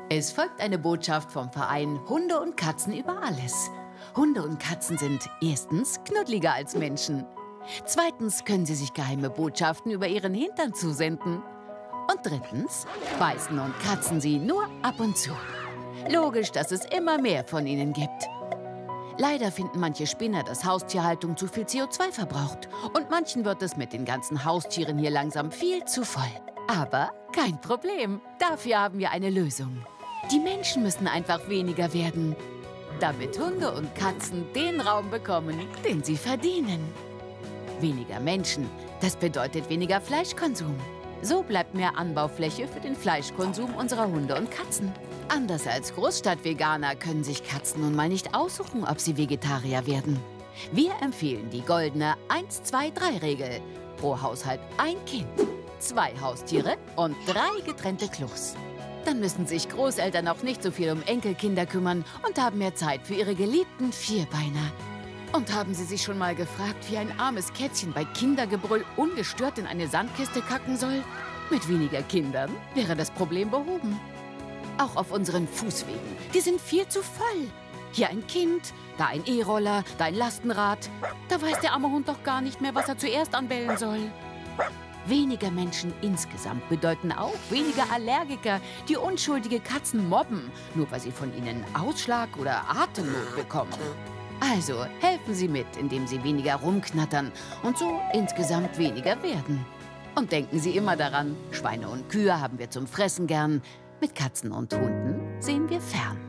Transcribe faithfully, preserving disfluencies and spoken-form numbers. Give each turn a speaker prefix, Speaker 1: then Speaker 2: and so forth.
Speaker 1: Es folgt eine Botschaft vom Verein Hunde und Katzen über alles. Hunde und Katzen sind erstens knuddeliger als Menschen. Zweitens können sie sich geheime Botschaften über ihren Hintern zusenden. Und drittens beißen und kratzen sie nur ab und zu. Logisch, dass es immer mehr von ihnen gibt. Leider finden manche Spinner, dass Haustierhaltung zu viel C O zwei verbraucht. Und manchen wird es mit den ganzen Haustieren hier langsam viel zu voll. Aber kein Problem. Dafür haben wir eine Lösung. Die Menschen müssen einfach weniger werden, damit Hunde und Katzen den Raum bekommen, den sie verdienen. Weniger Menschen, das bedeutet weniger Fleischkonsum. So bleibt mehr Anbaufläche für den Fleischkonsum unserer Hunde und Katzen. Anders als Großstadtveganer können sich Katzen nun mal nicht aussuchen, ob sie Vegetarier werden. Wir empfehlen die goldene eins zwei drei Regel. Pro Haushalt ein Kind, zwei Haustiere und drei getrennte Klos. Dann müssen sich Großeltern auch nicht so viel um Enkelkinder kümmern und haben mehr Zeit für ihre geliebten Vierbeiner. Und haben Sie sich schon mal gefragt, wie ein armes Kätzchen bei Kindergebrüll ungestört in eine Sandkiste kacken soll? Mit weniger Kindern wäre das Problem behoben. Auch auf unseren Fußwegen, die sind viel zu voll. Hier ein Kind, da ein E-Roller, da ein Lastenrad. Da weiß der arme Hund doch gar nicht mehr, was er zuerst anbellen soll. Weniger Menschen insgesamt bedeuten auch weniger Allergiker, die unschuldige Katzen mobben, nur weil sie von ihnen Ausschlag oder Atemnot bekommen. Also helfen Sie mit, indem Sie weniger rumknattern und so insgesamt weniger werden. Und denken Sie immer daran, Schweine und Kühe haben wir zum Fressen gern. Mit Katzen und Hunden sehen wir fern.